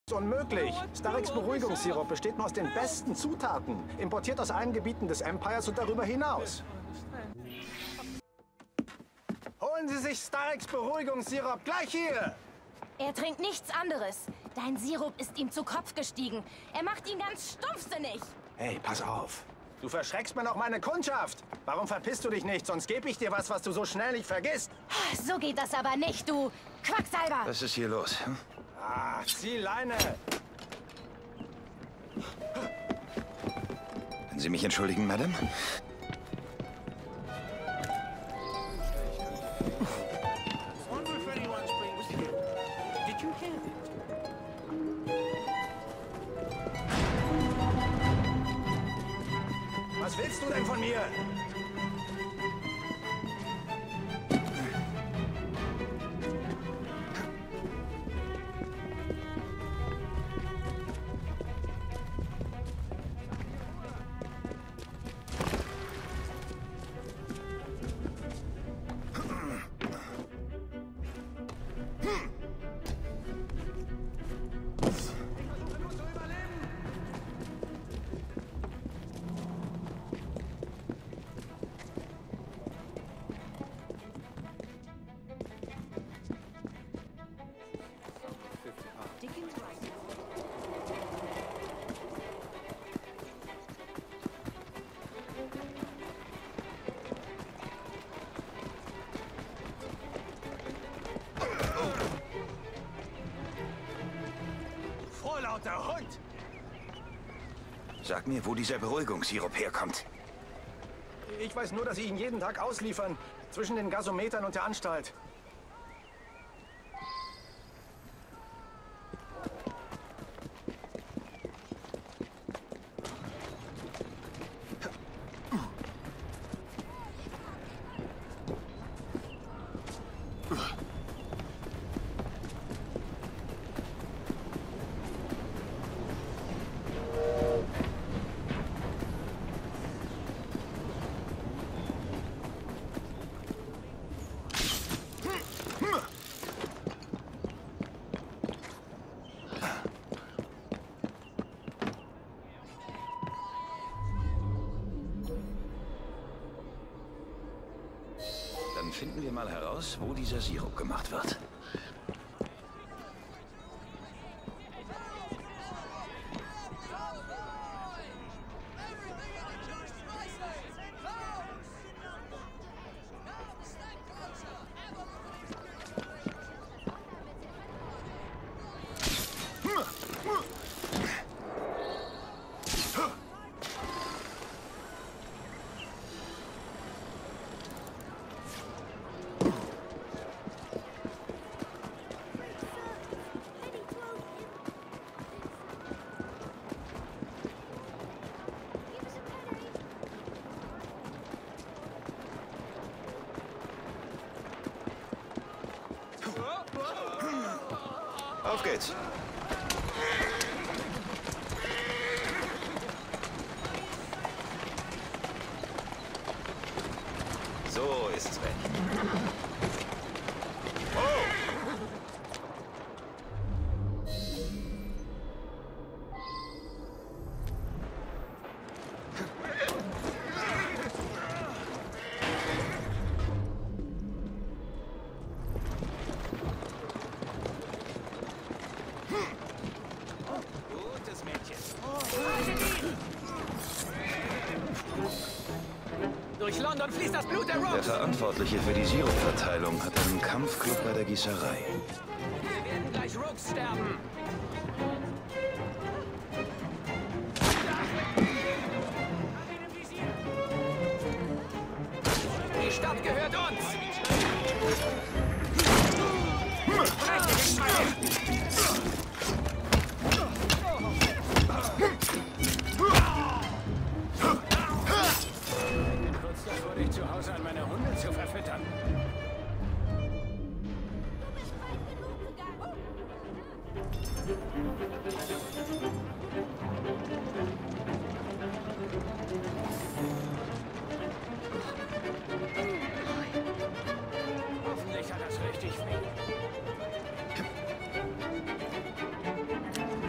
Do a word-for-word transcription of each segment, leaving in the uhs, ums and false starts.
Unmöglich. Starrix Beruhigungssirup besteht nur aus den besten Zutaten. Importiert aus allen Gebieten des Empires und darüber hinaus. Holen Sie sich Starrix Beruhigungssirup gleich hier! Er trinkt nichts anderes. Dein Sirup ist ihm zu Kopf gestiegen. Er macht ihn ganz stumpfsinnig. Hey, pass auf. Du verschreckst mir noch meine Kundschaft. Warum verpisst du dich nicht? Sonst gebe ich dir was, was du so schnell nicht vergisst. So geht das aber nicht, du Quacksalber. Was ist hier los? Hm? Ah, zieh Leine. Können Sie mich entschuldigen, Madame? Was willst du denn von mir? Vorlauter Hund! Sag mir, wo dieser Beruhigungssirup herkommt. Ich weiß nur, dass sie ihn jeden Tag ausliefern. Zwischen den Gasometern und der Anstalt. Dann finden wir mal heraus, wo dieser Sirup gemacht wird. Auf geht's. So ist's weg. Oh! Durch London fließt das Blut der Rocks! Der Verantwortliche für die Sirupverteilung hat einen Kampfclub bei der Gießerei. Wir werden gleich Rocks sterben! Die Stadt gehört uns! Kurz davor, dich zu Hause an meine Hunde zu verfüttern. Hoffentlich hat das richtig weh.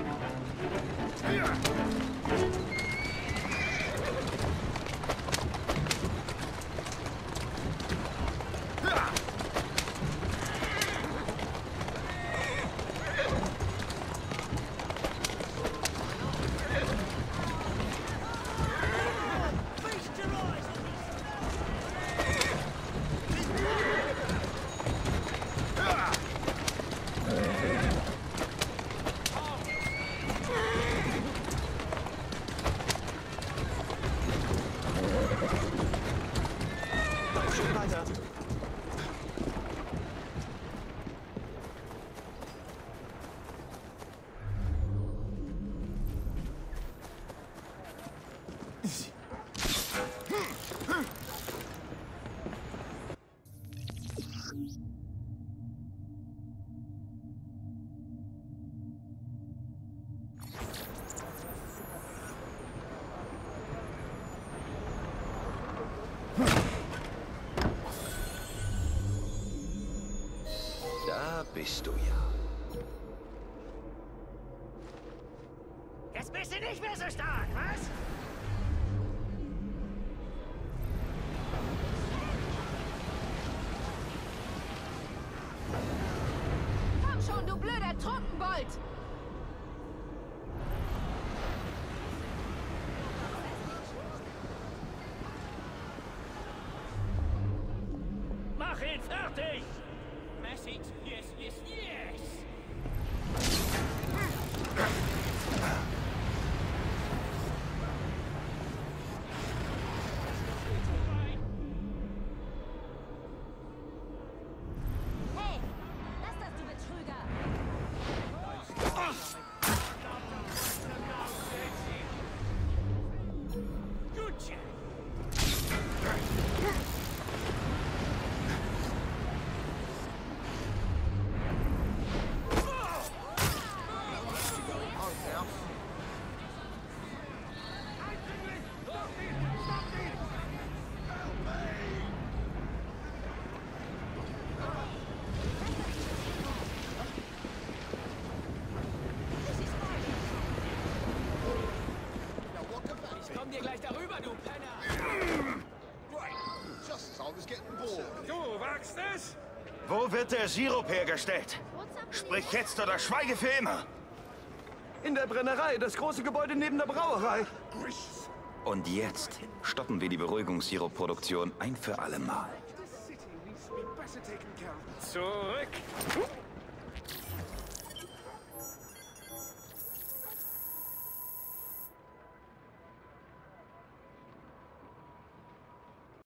Da bist du ja. Jetzt bist du nicht mehr so stark, was? Komm schon, du blöder Trunkenbold! Mach ihn fertig! Message, yes, yes, yes! Hey, lass das, du Betrüger! Good job! Ich komm dir gleich darüber, du Penner! Du wagst es? Wo wird der Sirup hergestellt? Sprich jetzt oder schweige für immer. In der Brennerei, das große Gebäude neben der Brauerei. Und jetzt stoppen wir die Beruhigungssirup-Produktion ein für alle Mal. Zurück!